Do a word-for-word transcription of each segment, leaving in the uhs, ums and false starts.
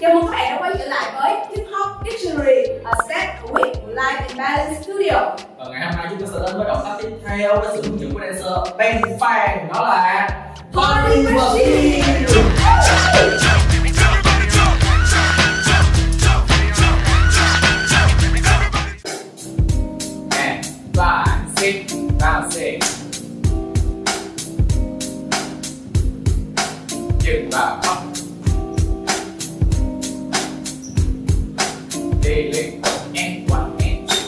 Chào mừng các bạn đã quay trở lại với Hip Hop Dictionary, a step a week của Live and Balance Studio. Và ngày hôm nay chúng ta sẽ đến với động tác tiếp theo với sự hướng dẫn của dancer Ben Phan, đó là Body Machine. And five, six, five, six. Dừng và up. Đi liên tục and one and two.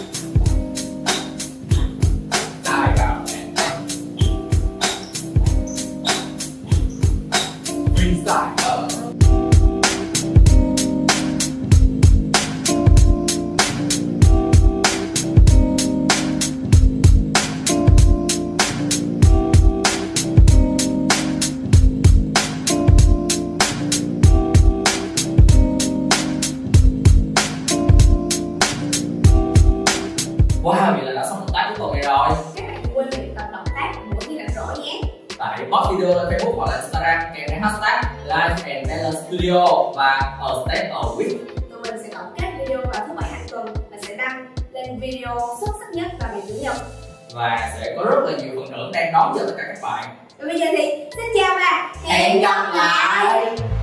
Lại vào and up. Freestyle up. Wow, vậy là đã xong động tác của tuần này rồi. Các bạn đừng quên việc tập động tác mỗi khi rảnh rỗi nhé. Tại post video lên Facebook hoặc là Instagram kèm theo hashtag Live and Balance Studio và a step a week. Tụi mình sẽ tổng kết video vào thứ bảy hàng tuần và sẽ đăng lên video xuất sắc nhất vào ngày chủ nhật. Và sẽ có rất là nhiều phần thưởng đang đón chờ tất cả các bạn. Và bây giờ thì xin chào và Hẹn gặp lại.